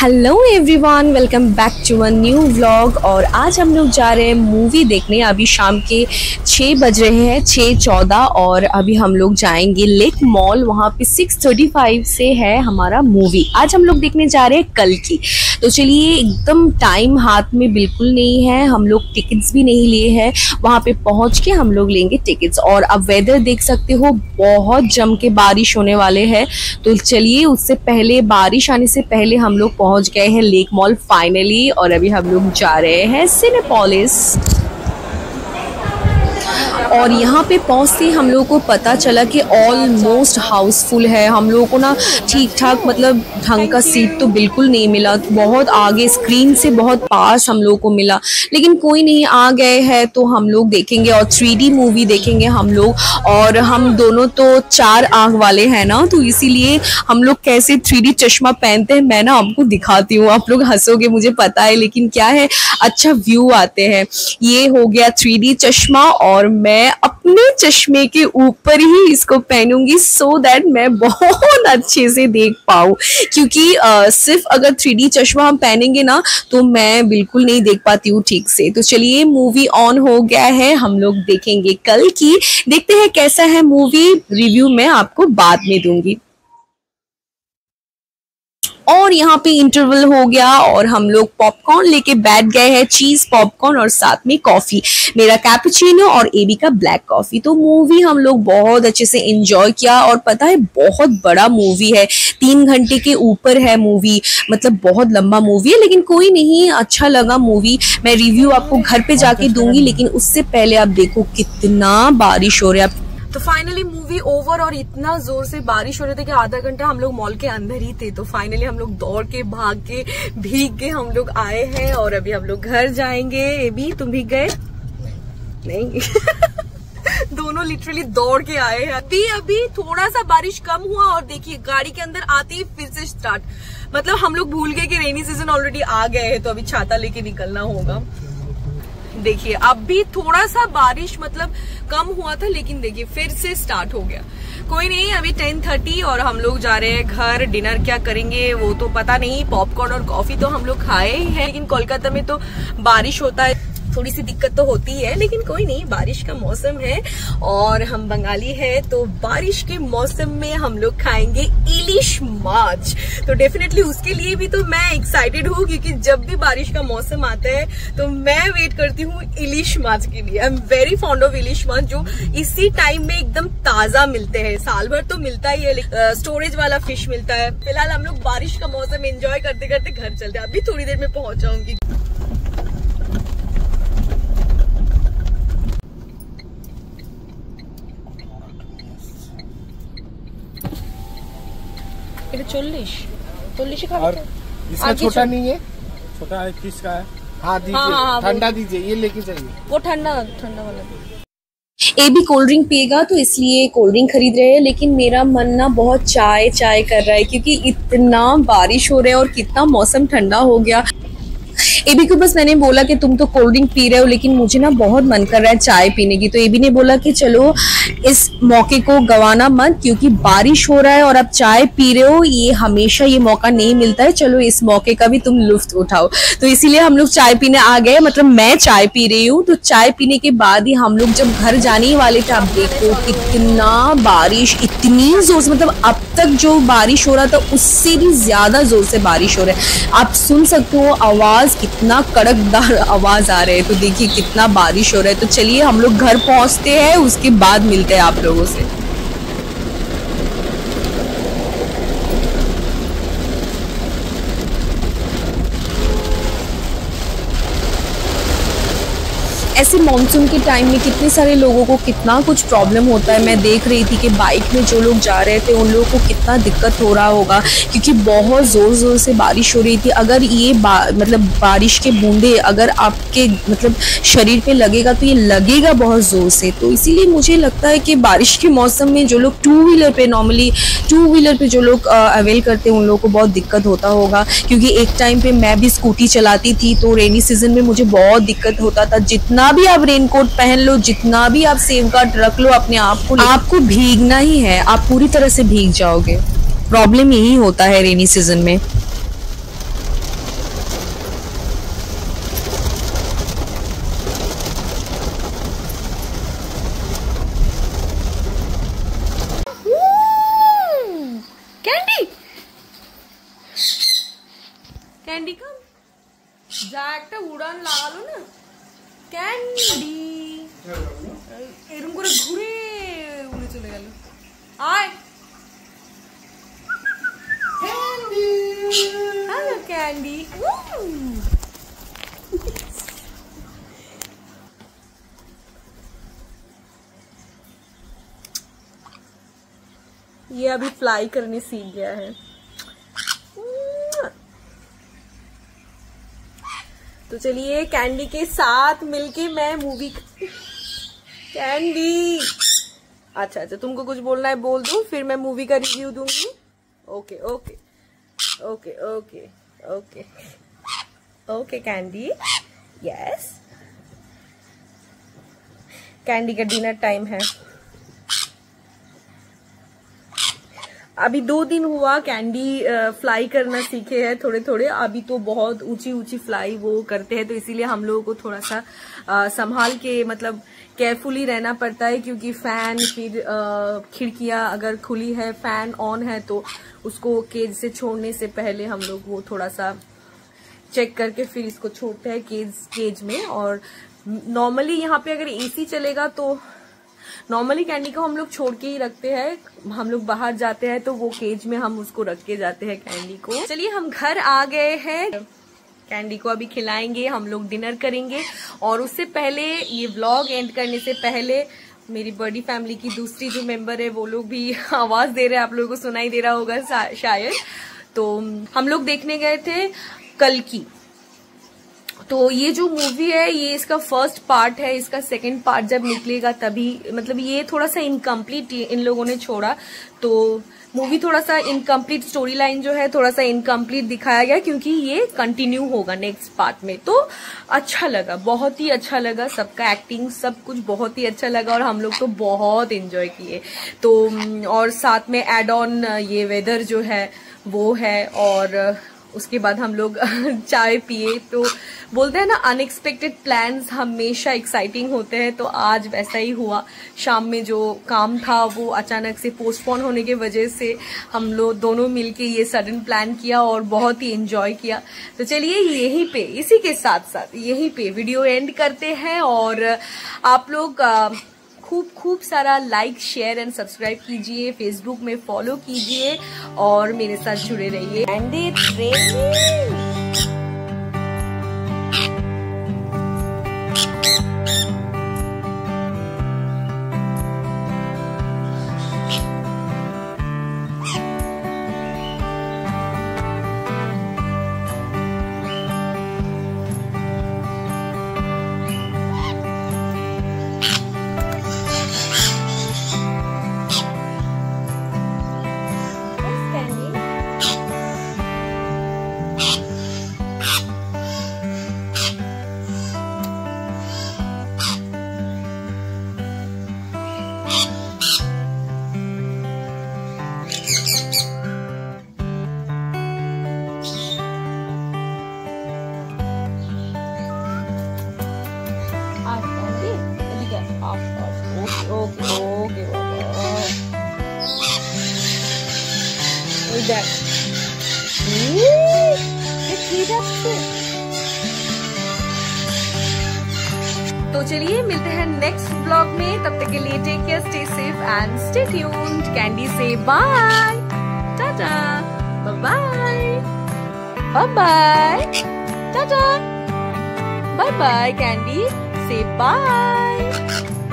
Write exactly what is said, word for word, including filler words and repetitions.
Hello everyone, welcome back to a new vlog. और आज हम लोग जा रहे हैं मूवी देखने। अभी शाम के छः बज रहे हैं, छः चौदह, और अभी हम लोग जाएंगे लेक मॉल। वहाँ पे सिक्स थर्टी फाइव से है हमारा मूवी। आज हम लोग देखने जा रहे हैं कल की। तो चलिए, एकदम टाइम हाथ में बिल्कुल नहीं है, हम लोग टिकट्स भी नहीं लिए हैं। वहाँ पे पहुँच के हम लोग लेंगे टिकट्स। और अब वेदर देख सकते हो, बहुत जम के बारिश होने वाले हैं। तो चलिए, उससे पहले, बारिश आने से पहले हम लोग पहुंच गए हैं लेक मॉल फाइनली। और अभी हम लोग जा रहे हैं सिनेपोलिस। और यहाँ पे पहुँचते हम लोगों को पता चला कि ऑलमोस्ट हाउसफुल है। हम लोगों को ना ठीक ठाक, मतलब ढंग का सीट तो बिल्कुल नहीं मिला। बहुत आगे, स्क्रीन से बहुत पास हम लोगों को मिला, लेकिन कोई नहीं, आ गए हैं तो हम लोग देखेंगे। और थ्री डी मूवी देखेंगे हम लोग। और हम दोनों तो चार आँख वाले हैं ना, तो इसीलिए हम लोग कैसे थ्री डी चश्मा पहनते हैं, मैं ना आपको दिखाती हूँ। आप लोग हंसोगे, मुझे पता है, लेकिन क्या है, अच्छा व्यू आते हैं। ये हो गया थ्री डी चश्मा, और मैं अपने चश्मे के ऊपर ही इसको पहनूंगी सो दैट मैं बहुत अच्छे से देख पाऊँ। क्योंकि आ, सिर्फ अगर थ्री डी चश्मा हम पहनेंगे ना, तो मैं बिल्कुल नहीं देख पाती हूँ ठीक से। तो चलिए, मूवी ऑन हो गया है, हम लोग देखेंगे कल की। देखते हैं कैसा है मूवी, रिव्यू मैं आपको बाद में दूंगी। और यहाँ पे इंटरवल हो गया और हम लोग पॉपकॉर्न लेके बैठ गए हैं, चीज पॉपकॉर्न और साथ में कॉफी, मेरा कैपुचिनो और एबी का ब्लैक कॉफी। तो मूवी हम लोग बहुत अच्छे से एंजॉय किया। और पता है, बहुत बड़ा मूवी है, तीन घंटे के ऊपर है मूवी, मतलब बहुत लंबा मूवी है, लेकिन कोई नहीं, अच्छा लगा मूवी। मैं रिव्यू आपको घर पे जाके दूंगी, लेकिन उससे पहले आप देखो कितना बारिश हो रहा है। तो फाइनली मूवी ओवर, और इतना जोर से बारिश हो रहे थे कि आधा घंटा हम लोग मॉल के अंदर ही थे। तो फाइनली हम लोग दौड़ के, भाग के, भीग के हम लोग आए हैं। और अभी हम लोग घर जाएंगे। एबी, तुम भीग गए? नहीं दोनों लिटरली दौड़ के आए हैं। अभी अभी थोड़ा सा बारिश कम हुआ, और देखिए गाड़ी के अंदर आते ही फिर से स्टार्ट। मतलब हम लोग भूल गए कि रेनी सीजन ऑलरेडी आ गए हैं, तो अभी छाता लेके निकलना होगा। देखिए, अब भी थोड़ा सा बारिश मतलब कम हुआ था, लेकिन देखिए फिर से स्टार्ट हो गया। कोई नहीं, अभी टेन थर्टी और हम लोग जा रहे हैं घर। डिनर क्या करेंगे वो तो पता नहीं। पॉपकॉर्न और कॉफी तो हम लोग खाए ही हैं, लेकिन कोलकाता में तो बारिश होता है, थोड़ी सी दिक्कत तो होती है, लेकिन कोई नहीं, बारिश का मौसम है। और हम बंगाली है, तो बारिश के मौसम में हम लोग खाएंगे इलिश माछ। तो डेफिनेटली उसके लिए भी तो मैं एक्साइटेड हूँ, क्योंकि जब भी बारिश का मौसम आता है तो मैं वेट करती हूँ इलिश माछ के लिए। I am very fond of ilish machh, जो इसी टाइम में एकदम ताजा मिलते हैं। साल भर तो मिलता ही है, स्टोरेज वाला फिश मिलता है। फिलहाल हम लोग बारिश का मौसम एंजॉय करते करते घर चलते हैं। अभी थोड़ी देर में पहुंच जाऊंगी। चल्लिश चल्लिश इसका छोटा नहीं है, छोटा है, किस का है? हाँ दीजिए, हाँ, ठंडा दीजिए, ये लेके जाइए। वो ठंडा ठंडा वाला। ए भी कोल्ड ड्रिंक पिएगा, तो इसलिए कोल्ड ड्रिंक खरीद रहे हैं। लेकिन मेरा मन ना बहुत चाय चाय कर रहा है, क्योंकि इतना बारिश हो रहा है और कितना मौसम ठंडा हो गया। एबी को बस मैंने बोला कि तुम तो कोल्ड ड्रिंक पी रहे हो, लेकिन मुझे ना बहुत मन कर रहा है चाय पीने की। तो एबी ने बोला कि चलो इस मौके को गवाना मत, क्योंकि बारिश हो रहा है और अब चाय पी रहे हो, ये हमेशा ये मौका नहीं मिलता है, चलो इस मौके का भी तुम लुत्फ उठाओ। तो इसीलिए हम लोग चाय पीने आ गए, मतलब मैं चाय पी रही हूँ। तो चाय पीने के बाद ही हम लोग जब घर जाने ही वाले थे, आप देखो कितना बारिश, इतनी जोर से, मतलब अब तक जो बारिश हो रहा था उससे भी ज्यादा जोर से बारिश हो रहा है। आप सुन सकते हो आवाज, कितना कड़कदार आवाज आ रहा है। तो देखिए कितना बारिश हो रहा है। तो चलिए हम लोग घर पहुंचते हैं, उसके बाद मिलते हैं आप लोगों से। ऐसे मॉनसून के टाइम में कितने सारे लोगों को कितना कुछ प्रॉब्लम होता है। मैं देख रही थी कि बाइक में जो लोग जा रहे थे उन लोगों को कितना दिक्कत हो रहा होगा, क्योंकि बहुत ज़ोर ज़ोर से बारिश हो रही थी। अगर ये बा, मतलब बारिश के बूंदे अगर आपके मतलब शरीर पे लगेगा तो ये लगेगा बहुत ज़ोर से। तो इसीलिए मुझे लगता है कि बारिश के मौसम में जो लोग टू व्हीलर पे नॉर्मली टू व्हीलर पे जो लोग अवेल करते हैं उन लोगों को बहुत दिक्कत होता होगा। क्योंकि एक टाइम पे मैं भी स्कूटी चलाती थी, तो रेनी सीजन में मुझे बहुत दिक्कत होता था। जितना भी आप रेनकोट पहन लो, जितना भी आप सेफ गार्ड रख लो अपने आप को, आपको भीगना ही है, आप पूरी तरह से भीग जाओगे। प्रॉब्लम यही होता है रेनी सीजन में। कैंडी का जा एक उड़ान लागालो ना कैंडी एरम करे घुरे उड़े चले गेल आय कैंडी हेलो कैंडी ये अभी फ्लाई करने सीख गया है। तो चलिए कैंडी के साथ मिलके मैं मूवी कैंडी अच्छा अच्छा तुमको कुछ बोलना है बोल दूं, फिर मैं मूवी का रिव्यू दूंगी। Okay okay okay okay okay okay Candy yes Candy का डिनर टाइम है। अभी दो दिन हुआ कैंडी फ्लाई करना सीखे हैं थोड़े थोड़े। अभी तो बहुत ऊंची ऊंची फ्लाई वो करते हैं, तो इसीलिए हम लोगों को थोड़ा सा आ, संभाल के मतलब केयरफुली रहना पड़ता है, क्योंकि फैन फिर खिड़कियां अगर खुली है फैन ऑन है तो उसको केज से छोड़ने से पहले हम लोग वो थोड़ा सा चेक करके फिर इसको छोड़ते हैं केज केज में। और नॉर्मली यहाँ पे अगर एसी चलेगा तो नॉर्मली कैंडी को हम लोग छोड़ के ही रखते हैं। हम लोग बाहर जाते हैं तो वो केज में हम उसको रख के जाते हैं कैंडी को। चलिए हम घर आ गए हैं, कैंडी को अभी खिलाएंगे, हम लोग डिनर करेंगे। और उससे पहले ये व्लॉग एंड करने से पहले मेरी बड़ी फैमिली की दूसरी जो मेंबर है वो लोग भी आवाज दे रहे हैं, आप लोगों को सुनाई दे रहा होगा शायद। तो हम लोग देखने गए थे कल्कि। तो ये जो मूवी है ये इसका फर्स्ट पार्ट है, इसका सेकंड पार्ट जब निकलेगा तभी, मतलब ये थोड़ा सा इनकम्प्लीट इन लोगों ने छोड़ा, तो मूवी थोड़ा सा इनकम्प्लीट, स्टोरी लाइन जो है थोड़ा सा इनकम्प्लीट दिखाया गया, क्योंकि ये कंटिन्यू होगा नेक्स्ट पार्ट में। तो अच्छा लगा, बहुत ही अच्छा लगा, सबका एक्टिंग सब कुछ बहुत ही अच्छा लगा और हम लोग तो बहुत एंजॉय किए। तो और साथ में एड ऑन ये वेदर जो है वो है, और उसके बाद हम लोग चाय पिए। तो बोलते हैं ना अनएक्सपेक्टेड प्लान्स हमेशा एक्साइटिंग होते हैं, तो आज वैसा ही हुआ। शाम में जो काम था वो अचानक से पोस्टपोन होने की वजह से हम लोग दोनों मिलके ये सडन प्लान किया और बहुत ही एंजॉय किया। तो चलिए यहीं पे इसी के साथ साथ यहीं पे वीडियो एंड करते हैं, और आप लोग खूब खूब सारा लाइक शेयर एंड सब्सक्राइब कीजिए, फेसबुक में फॉलो कीजिए और मेरे साथ जुड़े रहिए। And it's raining. तो चलिए मिलते हैं नेक्स्ट ब्लॉग में, तब तक के लिए take care, stay safe and stay tuned. Candy से bye, tata, bye bye bye, tata, bye bye. Candy से बाय।